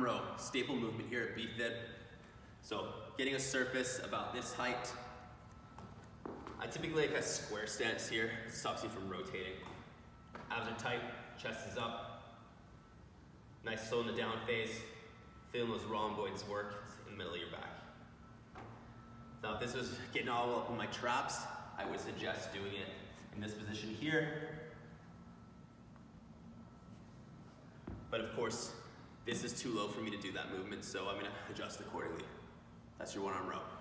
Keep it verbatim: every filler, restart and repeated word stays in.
row, staple movement here at B-Fit. So getting a surface about this height. I typically like a square stance here. It stops you from rotating. Abs are tight, chest is up. Nice slow in the down phase. Feeling those rhomboids work in the middle of your back. Now if this was getting all up in my traps, I would suggest doing it in this position here. But of course, this is too low for me to do that movement, so I'm gonna adjust accordingly. That's your one arm row.